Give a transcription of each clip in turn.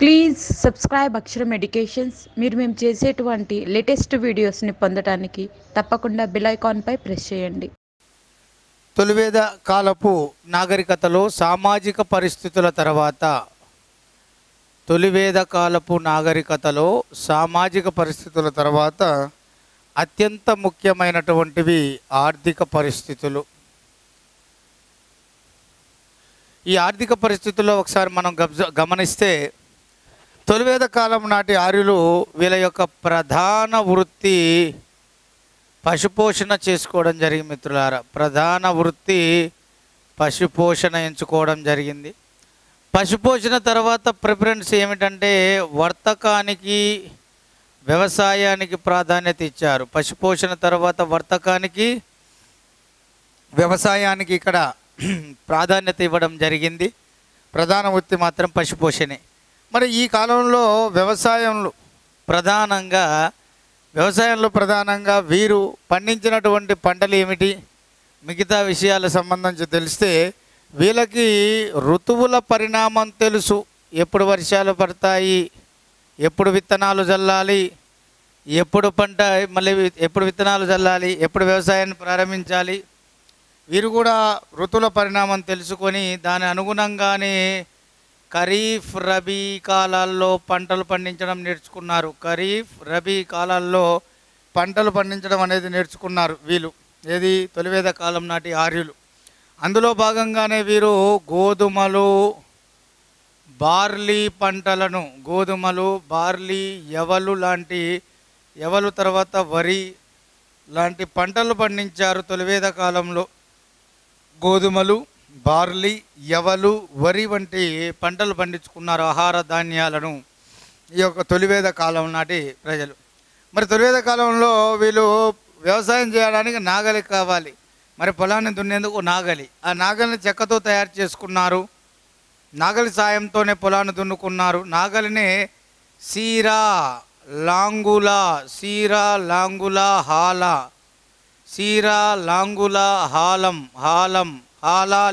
Please subscribe అక్షరం educations. మీరు మేము చేసేటువంటి లేటెస్ట్ వీడియోస్ని పొందడానికి తప్పకుండా బెల్ ఐకాన్పై ప్రెస్ చేయండి. తొలివేద కాలపు నాగరికతలో సామాజిక పరిస్థితుల తర్వాత తొలివేద కాలపు నాగరికతలో సామాజిక పరిస్థితుల తర్వాత అత్యంత ముఖ్యమైనటువంటివి ఆర్థిక పరిస్థితులు. ఈ ఆర్థిక పరిస్థితుల్లో ఒకసారి మనం గమనిస్తే తొలివేద కాలం నాటి ఆర్యులు వీళ్ళ యొక్క ప్రధాన వృత్తి పశుపోషణ చేసుకోవడం జరిగింది. మిత్రులారా, ప్రధాన వృత్తి పశుపోషణ ఎంచుకోవడం జరిగింది. పశుపోషణ తర్వాత ప్రిఫరెన్స్ ఏమిటంటే వర్తకానికి, వ్యవసాయానికి ప్రాధాన్యత ఇచ్చారు. పశుపోషణ తర్వాత వర్తకానికి, వ్యవసాయానికి ఇక్కడ ప్రాధాన్యత ఇవ్వడం జరిగింది. ప్రధాన వృత్తి మాత్రం పశుపోషణే. మరి ఈ కాలంలో వ్యవసాయంలో ప్రధానంగా వీరు పండించినటువంటి పంటలు ఏమిటి, మిగతా విషయాల సంబంధించి తెలిస్తే వీళ్ళకి ఋతువుల పరిణామం తెలుసు. ఎప్పుడు వర్షాలు పడతాయి, ఎప్పుడు విత్తనాలు చల్లాలి, ఎప్పుడు పంట మళ్ళీ ఎప్పుడు విత్తనాలు చల్లాలి, ఎప్పుడు వ్యవసాయాన్ని ప్రారంభించాలి, వీరు కూడా ఋతువుల పరిణామం తెలుసుకొని దాని అనుగుణంగానే ఖరీఫ్, రబీ కాలాల్లో పంటలు పండించడం నేర్చుకున్నారు. ఖరీఫ్, రబీ కాలాల్లో పంటలు పండించడం అనేది నేర్చుకున్నారు వీళ్ళు. ఏది తొలివేద కాలం నాటి ఆర్యులు. అందులో భాగంగానే వీరు గోధుమలు, బార్లీ పంటలను, గోధుమలు, బార్లీ, యవలు తర్వాత వరి లాంటి పంటలు పండించారు. తొలివేద కాలంలో గోధుమలు, బార్లీ, యవలు, వరి వంటి పంటలు పండించుకున్నారు, ఆహార ధాన్యాలను, ఈ యొక్క తొలివేద కాలం నాటి ప్రజలు. మరి తొలివేద కాలంలో వీళ్ళు వ్యవసాయం చేయడానికి నాగలి కావాలి. మరి పొలాన్ని దున్నేందుకు నాగలి, ఆ నాగలిని చెక్కతో తయారు చేసుకున్నారు. నాగలి సాయంతోనే పొలాన్ని దున్నుకున్నారు. నాగలినే సీరా, లాంగుల, హాలా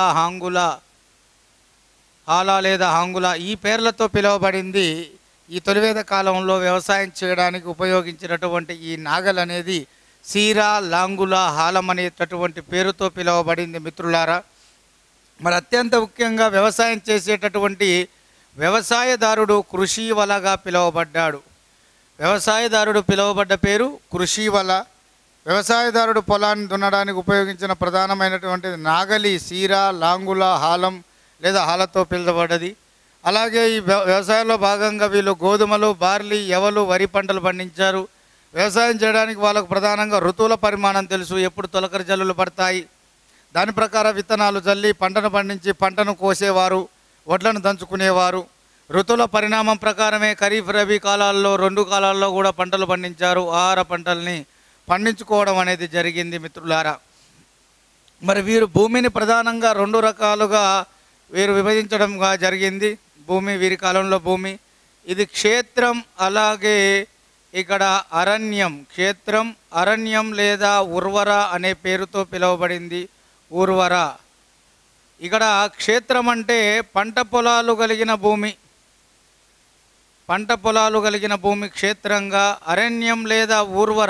లేదా హాంగుల ఈ పేర్లతో పిలువబడింది. ఈ తొలివేద కాలంలో వ్యవసాయం చేయడానికి ఉపయోగించినటువంటి ఈ నాగల్ అనేది సీరా, లాంగుల, హాలం అనేటటువంటి పేరుతో పిలువబడింది. మిత్రులారా, మరి అత్యంత ముఖ్యంగా వ్యవసాయం చేసేటటువంటి వ్యవసాయదారుడు కృషివలగా పిలువబడ్డాడు. వ్యవసాయదారుడు పిలువబడ్డ పేరు కృషివల. వ్యవసాయదారుడు పొలాన్ని దున్నడానికి ఉపయోగించిన ప్రధానమైనటువంటి నాగలి సీరా, లాంగుల, హాలం లేదా హాలతో పిలువబడ్డది. అలాగే ఈ వ్యవసాయంలో భాగంగా వీళ్ళు గోధుమలు, బార్లీ, యవలు, వరి పంటలు పండించారు. వ్యవసాయం చేయడానికి వాళ్ళకు ప్రధానంగా ఋతువుల పరిమాణం తెలుసు. ఎప్పుడు తొలకరి జల్లులు పడతాయి, దాని ప్రకారం విత్తనాలు జల్లి పంటను పండించి పంటను కోసేవారు, వడ్లను దంచుకునేవారు. ఋతువుల పరిణామం ప్రకారమే ఖరీఫ్, రబీ కాలాల్లో 2 కాలాల్లో కూడా పంటలు పండించారు. ఆహార పంటల్ని పండించుకోవడం అనేది జరిగింది. మిత్రులారా, మరి వీరు భూమిని ప్రధానంగా 2 రకాలుగా వీరు విభజించడంగా జరిగింది. భూమి, వీరి కాలంలో భూమి ఇది క్షేత్రం, అలాగే ఇక్కడ అరణ్యం. క్షేత్రం, అరణ్యం లేదా ఉర్వర అనే పేరుతో పిలువబడింది. ఉర్వర. ఇక్కడ క్షేత్రం అంటే పంట పొలాలు కలిగిన భూమి క్షేత్రంగా, అరణ్యం లేదా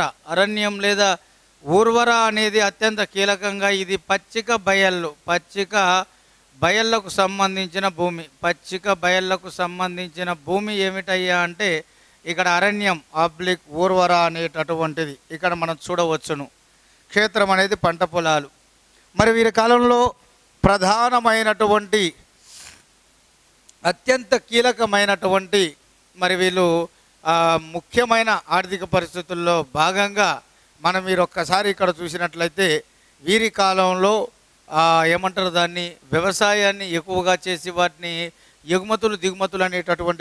ఊర్వర అనేది అత్యంత కీలకంగా ఇది పచ్చిక బయళ్ళకు సంబంధించిన భూమి. ఏమిటయ్యా అంటే ఇక్కడ అరణ్యం ఊర్వర అనేటటువంటిది ఇక్కడ మనం చూడవచ్చును. క్షేత్రం అనేది పంట పొలాలు. మరి వీరి కాలంలో ప్రధానమైనటువంటి అత్యంత కీలకమైనటువంటి మరి వీళ్ళు ముఖ్యమైన ఆర్థిక పరిస్థితుల్లో భాగంగా మనం మీరు ఒక్కసారి ఇక్కడ చూసినట్లయితే వీరి కాలంలో ఏమంటారు దాన్ని, వ్యవసాయాన్ని ఎక్కువగా చేసి వాటిని దిగుమతులు అనేటటువంటి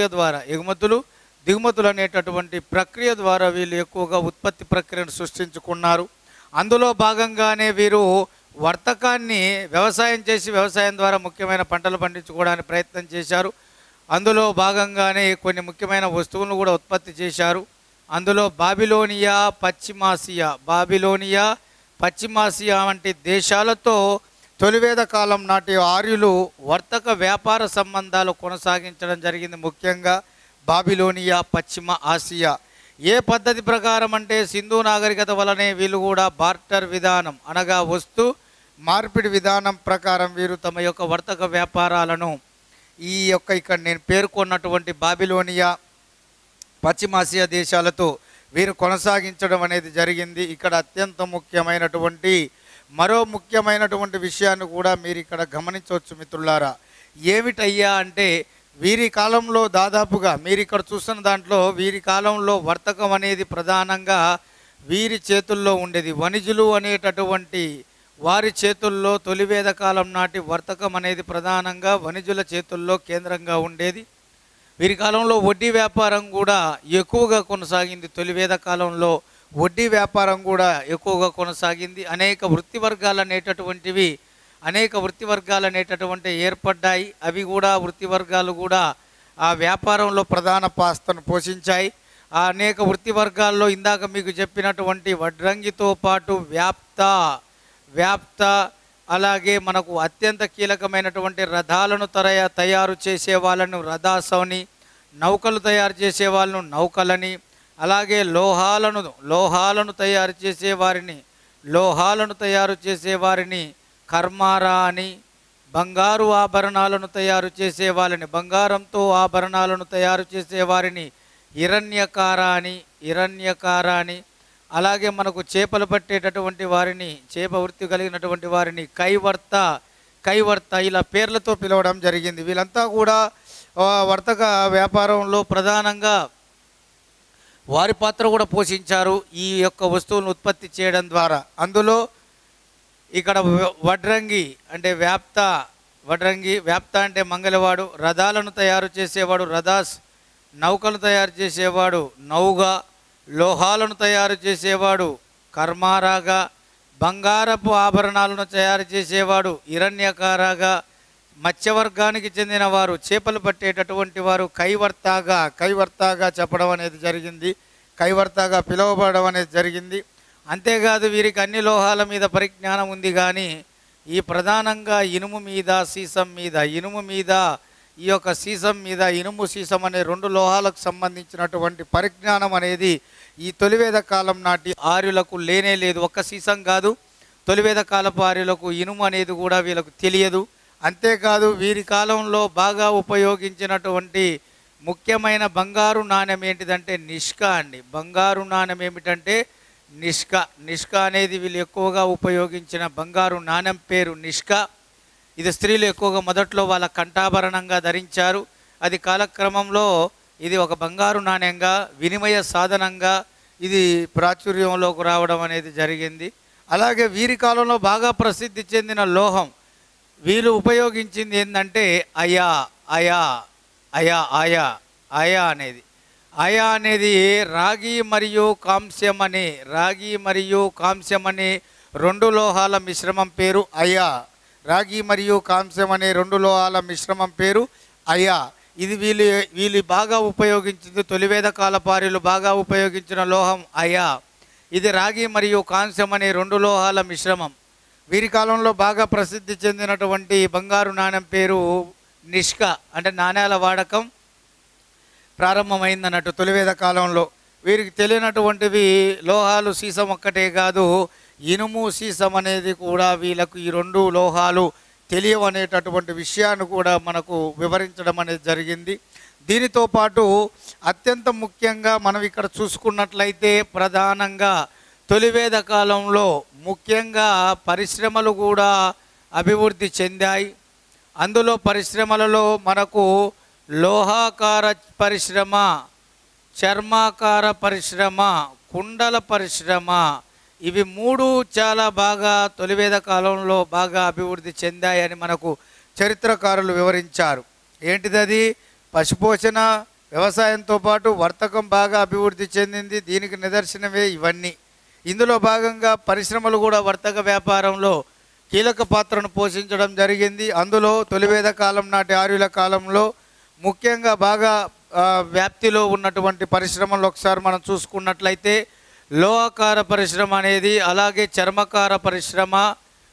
ప్రక్రియ ద్వారా వీళ్ళు ఎక్కువగా ఉత్పత్తి ప్రక్రియను సృష్టించుకున్నారు. అందులో భాగంగానే వీరు వర్తకాన్ని వ్యవసాయం ద్వారా ముఖ్యమైన పంటలు పండించుకోవడానికి ప్రయత్నం చేశారు. అందులో భాగంగానే కొన్ని ముఖ్యమైన వస్తువులను కూడా ఉత్పత్తి చేశారు. అందులో బాబిలోనియా, పశ్చిమాసియా వంటి దేశాలతో తొలివేద కాలం నాటి ఆర్యులు వర్తక వ్యాపార సంబంధాలు కొనసాగించడం జరిగింది. ముఖ్యంగా బాబిలోనియా, పశ్చిమ ఆసియా. ఏ పద్ధతి ప్రకారం అంటే సింధు నాగరికత వలనే వీళ్ళు కూడా బార్టర్ విధానం అనగా వస్తు మార్పిడి విధానం ప్రకారం వీరు తమ యొక్క వర్తక వ్యాపారాలను ఈ యొక్క ఇక్కడ నేను పేర్కొన్నటువంటి బాబిలోనియా, పశ్చిమాసియా దేశాలతో వీరు కొనసాగించడం అనేది జరిగింది. ఇక్కడ అత్యంత ముఖ్యమైనటువంటి మరో ముఖ్యమైనటువంటి విషయాన్ని కూడా మీరు ఇక్కడ గమనించవచ్చు మిత్రులారా. ఏమిటయ్యా అంటే వీరి కాలంలో దాదాపుగా మీరు ఇక్కడ చూస్తున్న దాంట్లో వీరి కాలంలో వర్తకం అనేది ప్రధానంగా వీరి చేతుల్లో ఉండేది. వణిజులు అనేటటువంటి వారి చేతుల్లో తొలివేద కాలం నాటి వర్తకం అనేది ప్రధానంగా వణిజుల చేతుల్లో కేంద్రంగా ఉండేది. వీరి కాలంలో వడ్డీ వ్యాపారం కూడా ఎక్కువగా కొనసాగింది. తొలివేద కాలంలో వడ్డీ వ్యాపారం కూడా ఎక్కువగా కొనసాగింది. అనేక వృత్తి వర్గాలు అనేటటువంటి ఏర్పడ్డాయి. అవి కూడా వృత్తి వర్గాలు కూడా ఆ వ్యాపారంలో ప్రధాన పాత్రను పోషించాయి. ఆ అనేక వృత్తి వర్గాల్లో ఇందాక మీకు చెప్పినటువంటి వడ్రంగితో పాటు వ్యాప్త అలాగే మనకు అత్యంత కీలకమైనటువంటి రథాలను తయారు చేసే వాళ్ళను రథాసౌని, నౌకలు తయారు చేసే వాళ్ళను నౌకలని, అలాగే లోహాలను తయారు చేసేవారిని కర్మారా అని, బంగారు ఆభరణాలను తయారు చేసే వాళ్ళని బంగారంతో ఆభరణాలను తయారు చేసేవారిని హిరణ్యకార అని, అలాగే మనకు చేపలు పట్టేటటువంటి వారిని చేప వృత్తి కలిగినటువంటి వారిని కైవర్త ఇలా పేర్లతో పిలవడం జరిగింది. వీళ్ళంతా కూడా వర్తక వ్యాపారంలో ప్రధానంగా వారి పాత్ర కూడా పోషించారు ఈ యొక్క వస్తువులను ఉత్పత్తి చేయడం ద్వారా. అందులో ఇక్కడ వడ్రంగి అంటే వ్యాప్త అంటే మంగళవాడు, రథాలను తయారు చేసేవాడు రథాస్, నౌకలు తయారు చేసేవాడు నౌగా, లోహాలను తయారు చేసేవాడు కర్మారాగా, బంగారపు ఆభరణాలను తయారు చేసేవాడు హిరణ్యకారాగా, మత్స్యవర్గానికి చెందిన వారు చేపలు పట్టేటటువంటి వారు కైవర్తాగా చెప్పడం అనేది జరిగింది, కైవర్తాగా పిలువబడడం అనేది జరిగింది. అంతేకాదు వీరికి అన్ని లోహాల మీద పరిజ్ఞానం ఉంది. కానీ ఈ ప్రధానంగా ఇనుము మీద ఈ యొక్క సీసం మీద ఇనుము సీసం అనే రెండు లోహాలకు సంబంధించినటువంటి పరిజ్ఞానం అనేది ఈ తొలివేద కాలం నాటి ఆర్యులకు లేనే లేదు. ఒక్క సీసం కాదు, తొలివేద కాలపు ఆర్యులకు ఇనుము అనేది కూడా వీళ్ళకు తెలియదు. అంతేకాదు వీరి కాలంలో బాగా ఉపయోగించినటువంటి ముఖ్యమైన బంగారు నాణ్యం ఏంటిదంటే నిష్కా అండి. బంగారు నాణ్యం ఏమిటంటే నిష్కా అనేది వీళ్ళు ఎక్కువగా ఉపయోగించిన బంగారు నాణ్యం పేరు నిష్కా. ఇది స్త్రీలు ఎక్కువగా మొదట్లో వాళ్ళ కంఠాభరణంగా ధరించారు. అది కాలక్రమంలో ఇది ఒక బంగారు నాణ్యంగా వినిమయ సాధనంగా ఇది ప్రాచుర్యంలోకి రావడం అనేది జరిగింది. అలాగే వీరి కాలంలో బాగా ప్రసిద్ధి చెందిన లోహం వీళ్ళు ఉపయోగించింది ఏంటంటే ఆయా అనేది రాగి మరియు కాంస్యం అనే రెండు లోహాల మిశ్రమం పేరు అయా. రాగి మరియు కాంస్యం అనే రెండు లోహాల మిశ్రమం పేరు అయా. ఇది వీళ్ళు బాగా ఉపయోగించింది. తొలివేద కాలపార్యులు బాగా ఉపయోగించిన లోహం అయా. ఇది రాగి మరియు కాంస్యం అనే రెండు లోహాల మిశ్రమం. వీరి కాలంలో బాగా ప్రసిద్ధి చెందినటువంటి బంగారు నాణ్యం పేరు నిష్కా అంటే నాణ్యాల వాడకం ప్రారంభమైందన్నట్టు తొలివేద కాలంలో. వీరికి తెలియనటువంటివి లోహాలు సీసం ఒక్కటే కాదు, ఇనుము సీసం అనేది కూడా వీళ్ళకు ఈ రెండు లోహాలు తెలియవనేటటువంటి విషయాన్ని కూడా మనకు వివరించడం అనేది జరిగింది. దీనితో పాటు అత్యంత ముఖ్యంగా మనం ఇక్కడ చూసుకున్నట్లయితే ప్రధానంగా తొలివేద కాలంలో ముఖ్యంగా పరిశ్రమలు కూడా అభివృద్ధి చెందాయి. అందులో పరిశ్రమలలో మనకు లోహాకార పరిశ్రమ, చర్మాకార పరిశ్రమ, కుండల పరిశ్రమ, ఇవి మూడు చాలా బాగా తొలివేద కాలంలో బాగా అభివృద్ధి చెందాయని మనకు చరిత్రకారులు వివరించారు. ఏంటిది? పశుపోషణ వ్యవసాయంతో పాటు వర్తకం బాగా అభివృద్ధి చెందింది. దీనికి నిదర్శనమే ఇవన్నీ. ఇందులో భాగంగా పరిశ్రమలు కూడా వర్తక వ్యాపారంలో కీలక పాత్రను పోషించడం జరిగింది. అందులో తొలివేద కాలం నాటి ఆర్యుల కాలంలో ముఖ్యంగా బాగా వ్యాప్తిలో ఉన్నటువంటి పరిశ్రమలు ఒకసారి మనం చూసుకున్నట్లయితే లోహకార పరిశ్రమ అనేది, అలాగే చర్మకార పరిశ్రమ,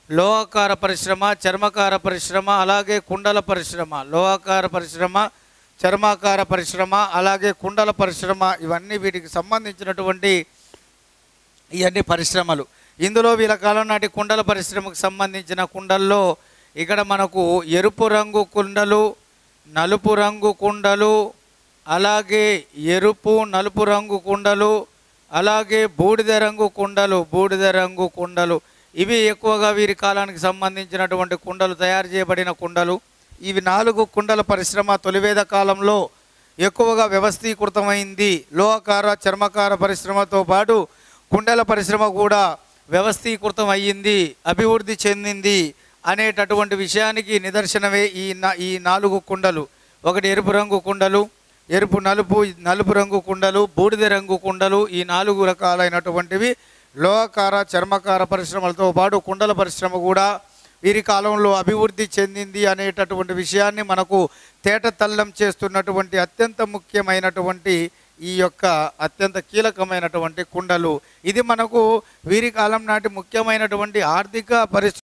లోహాకార పరిశ్రమ, చర్మకార పరిశ్రమ, అలాగే కుండల పరిశ్రమ. లోహాకార పరిశ్రమ, చర్మాకార పరిశ్రమ, అలాగే కుండల పరిశ్రమ, ఇవన్నీ వీటికి సంబంధించినటువంటి ఇవన్నీ పరిశ్రమలు. ఇందులో వీళ్ళ కాలం నాటి కుండల పరిశ్రమకు సంబంధించిన కుండల్లో ఇక్కడ మనకు ఎరుపు రంగు కుండలు, నలుపు రంగు కుండలు, అలాగే ఎరుపు నలుపు రంగు కుండలు, అలాగే బూడిద రంగు కుండలు, ఇవి ఎక్కువగా వీరి కాలానికి సంబంధించినటువంటి కుండలు, తయారు చేయబడిన కుండలు. ఇవి 4 కుండల పరిశ్రమ తొలివేద కాలంలో ఎక్కువగా వ్యవస్థీకృతమైంది. లోహకార, చర్మకార పరిశ్రమతో పాటు కుండల పరిశ్రమ కూడా వ్యవస్థీకృతం అయ్యింది, అభివృద్ధి చెందింది అనేటటువంటి విషయానికి నిదర్శనమే ఈ 4 కుండలు. ఒకటి ఎరుపు రంగు కుండలు, నలుపు రంగు కుండలు, బూడిద రంగు కుండలు. ఈ 4 రకాలైనటువంటివి లోహకార, చర్మకార పరిశ్రమలతో పాటు కుండల పరిశ్రమ కూడా వీరి కాలంలో అభివృద్ధి చెందింది అనేటటువంటి విషయాన్ని మనకు తేటతల్లం చేస్తున్నటువంటి అత్యంత ముఖ్యమైనటువంటి ఈ యొక్క అత్యంత కీలకమైనటువంటి కుండలు. ఇది మనకు వీరి కాలం నాటి ముఖ్యమైనటువంటి ఆర్థిక పరిస్థితి.